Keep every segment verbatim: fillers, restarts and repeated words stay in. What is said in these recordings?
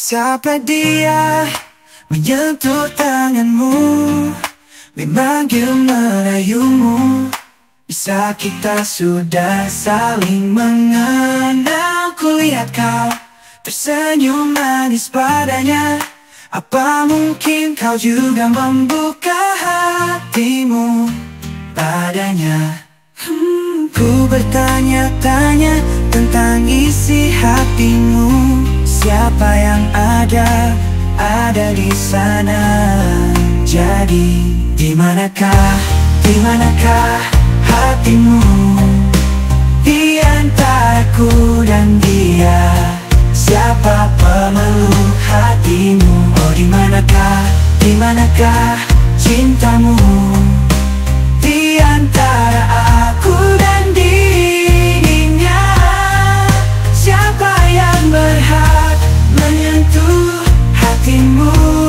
Siapa dia menyentuh tanganmu, memanggil merayumu? Bisa kita sudah saling mengenal. Kulihat kau tersenyum manis padanya. Apa mungkin kau juga membuka hatimu padanya? Hmm, ku bertanya-tanya tentang isi hatimu. Siapa yang ada, ada di sana. Jadi, di manakah, di manakah hatimu? Di antara ku dan dia, siapa pemeluk hatimu? Oh, di manakah, di manakah cintamu? Di antara aku dan dirinya, siapa yang berhak menyentuh hatimu?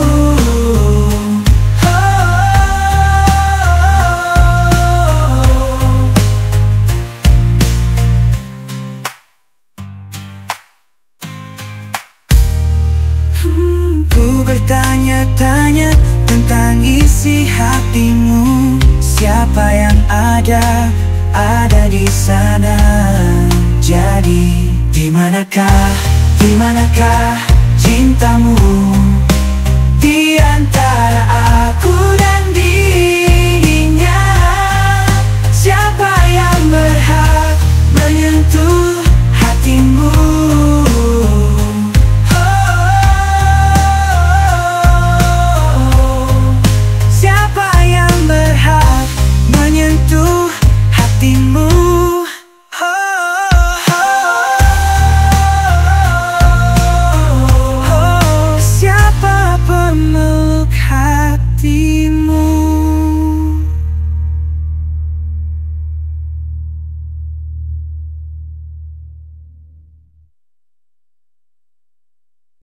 Hmm, ku bertanya-tanya tentang isi hatimu. Siapa yang ada, ada di sana. Jadi, di manakah, di manakah cintamu?